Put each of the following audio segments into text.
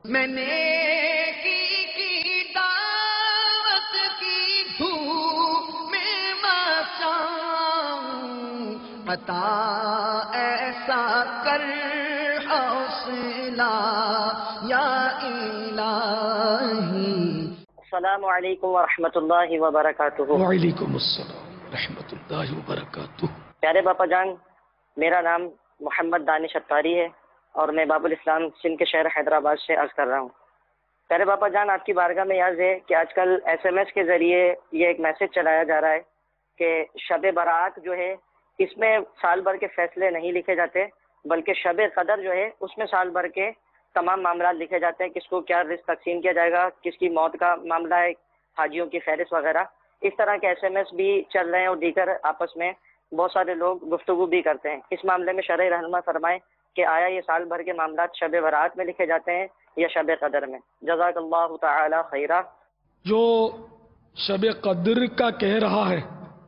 میں نے کی دعوت کی دھوم میں مچاؤں، عطا ایسا کر حوصلہ یا الہی۔ السلام علیکم ورحمۃ اللہ وبرکاتہ۔ وعلیکم السلام ورحمۃ اللہ وبرکاتہ۔ پیارے باپا جان، میرا نام محمد دانش اتاری ہے اور میں باب الاسلام سندھ کے شہر حیدرآباد سے عرض کر رہا ہوں۔ پیارے باپا جان، آپ کی بارگاہ میں عرض ہے کہ آج کل SMS کے ذریعے یہ ایک میسج چلایا جا رہا ہے کہ شب برات جو ہے اس میں سال بھر کے فیصلے نہیں لکھے جاتے، بلکہ شب قدر جو ہے اس میں سال بھر کے تمام معاملات لکھے جاتے ہیں، کس کو کیا رزق تقسیم کیا جائے گا، کس کی موت کا معاملہ ہے، حاجیوں کی فہرست وغیرہ، اس طرح کے SMS بھی چل رہے ہیں اور دیگر آپس میں بہت سارے لوگ گفتگو بھی کرتے ہیں۔ اس معاملے میں شرعی رہنما فرمائیں کہ آیا یہ سال بھر کے معاملات شب برات میں لکھے جاتے ہیں یا شب قدر میں؟ جزاک اللہ تعالی خیرہ۔ جو شب قدر کا کہہ رہا ہے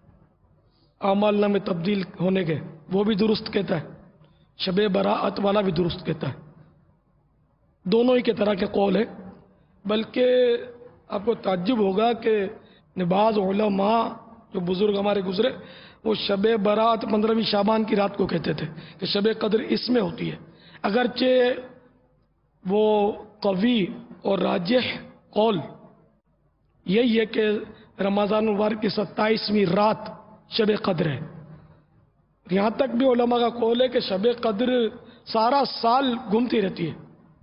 اعمال نامے تبدیل ہونے کے، وہ بھی درست کہتا ہے، شب براءت والا بھی درست کہتا ہے، دونوں ہی کے طرح کے قول ہے۔ بلکہ آپ کو تعجب ہوگا کہ بعض علماء جو بزرگ ہمارے گزرے وہ شب برات 15ویں شعبان کی رات کو کہتے تھے کہ شب قدر اس میں ہوتی ہے، اگرچہ وہ قوی اور راجح قول یہی ہے کہ رمضان المبارک کی 27ویں رات شب قدر ہے۔ یہاں تک بھی علماء کا قول ہے کہ شب قدر سارا سال گھومتی رہتی ہے،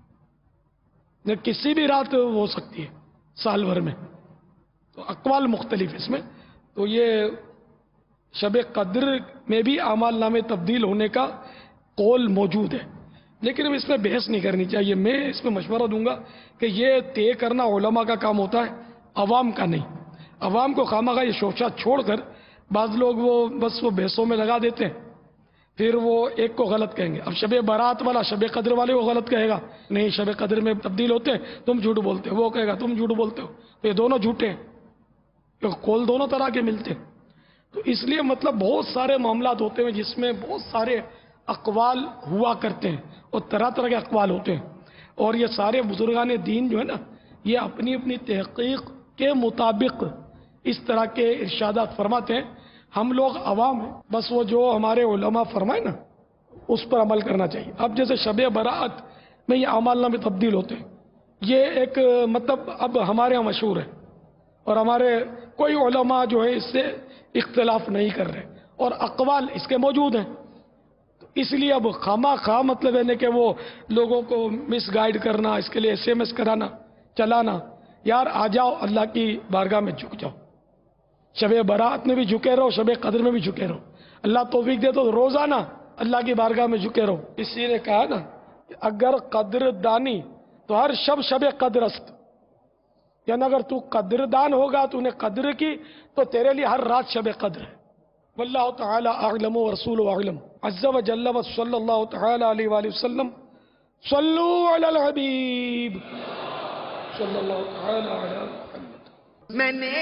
کسی بھی رات ہو سکتی ہے سال بھر میں، تو اقوال مختلف اس میں۔ تو یہ شب قدر میں بھی اعمال نامے تبدیل ہونے کا قول موجود ہے، لیکن اب اس میں بحث نہیں کرنی چاہیے۔ میں اس میں مشورہ دوں گا کہ یہ طے کرنا علماء کا کام ہوتا ہے، عوام کا نہیں۔ عوام کو خواہ یہ شوشہ چھوڑ کر بعض لوگ وہ بحثوں میں لگا دیتے ہیں، پھر وہ ایک کو غلط کہیں گے۔ اب شب برات والا شب قدر والے کو غلط کہے گا، نہیں شب قدر میں تبدیل ہوتے ہیں، تم جھوٹ بولتے ہو، وہ کہے گا تم جھوٹ بولتے ہو، تو یہ دونوں جھوٹے ہیں، کیونکہ قول دونوں طرح کے ملتے ہیں۔ تو اس لیے مطلب بہت سارے معاملات ہوتے ہیں جس میں بہت سارے اقوال ہوا کرتے ہیں اور طرح طرح کے اقوال ہوتے ہیں، اور یہ سارے بزرگان دین جو ہے نا، یہ اپنی اپنی تحقیق کے مطابق اس طرح کے ارشادات فرماتے ہیں۔ ہم لوگ عوام ہیں، بس وہ جو ہمارے علماء فرمائے نا اس پر عمل کرنا چاہیے۔ اب جیسے شب برات میں یہ اعمال نامے تبدیل ہوتے ہیں، یہ ایک مطلب اب ہمارے یہاں مشہور ہے، اور ہمارے کوئی علماء جو ہے اس سے اختلاف نہیں کر رہے، اور اقوال اس کے موجود ہیں۔ تو اس لیے اب خواہ مطلب ہے کہ وہ لوگوں کو مس گائیڈ کرنا، اس کے لیے SMS کرانا چلانا، یار آ جاؤ اللہ کی بارگاہ میں جھک جاؤ، شب برات میں بھی جھکے رہو، شب قدر میں بھی جھکے رہو، اللہ توفیق دے تو روزانہ اللہ کی بارگاہ میں جھکے رہو۔ اسی نے کہا نا کہ اگر قدر دانی تو ہر شب قدر است، یعنی اگر تو قدردان ہوگا، تو نے قدر کی، تو تیرے لیے ہر رات شب قدر ہے۔ واللہ تعالی اعلم ورسول اعلم، عز و جل و صلی اللہ تعالی علیہ وآلہ وسلم، صلو علی الحبیب صلی اللہ تعالی علی محمد۔ میں نے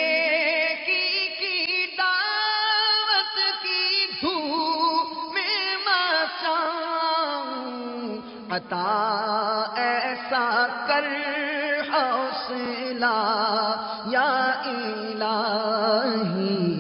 کی دعوت کی دھوم میں مچاؤں، عطا ایسا کر حوصلہ یا الہی۔